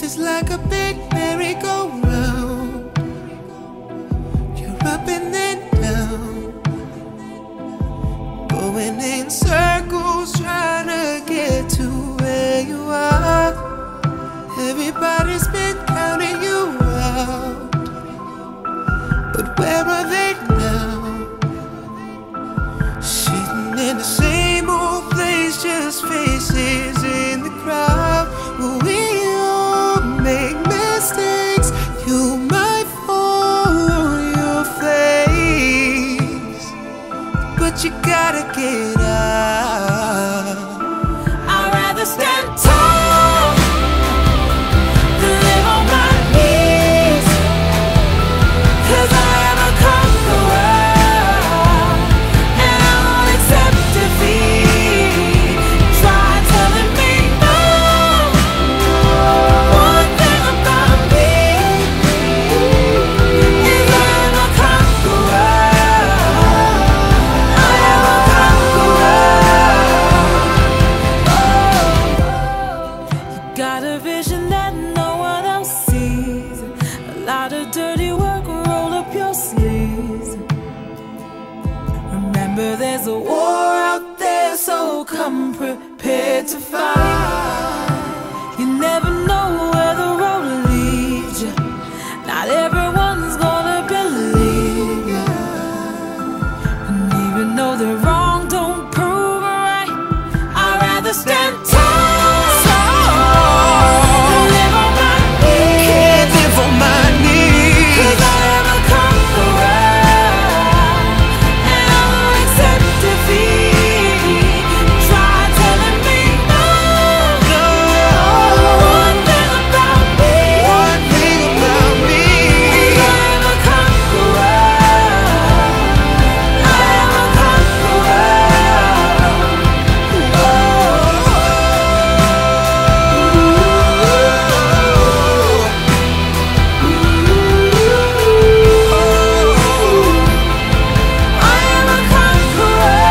Life is like a big merry-go-round. You're up and then down, going in circles trying to get to where you are. Everybody's been counting you out, but where are they now? Sitting in the same old place, just faces in the crowd. We all make mistakes, you might fall on your face, but you gotta get out. I'd rather stand tall than live on my knees, 'cause I am a conqueror and I won't accept defeat. Try telling me no. One thing about me is I am a conqueror. I am a conqueror. Got a vision that no one else sees. A lot of dirty work, roll up your sleeves. Remember there's a war out there, so come prepared to fight. You never know where the road leads you. Not everyone's gonna believe you, and even though they're wrong, don't prove it right. I'd rather stand tall than live on my knees. Can't live on my 'Cause knees. I am a conqueror and I won't accept defeat. Try telling me no. One thing about me is I am a conqueror. I am a conqueror. I am a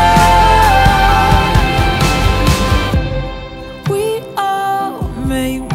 conqueror. We all make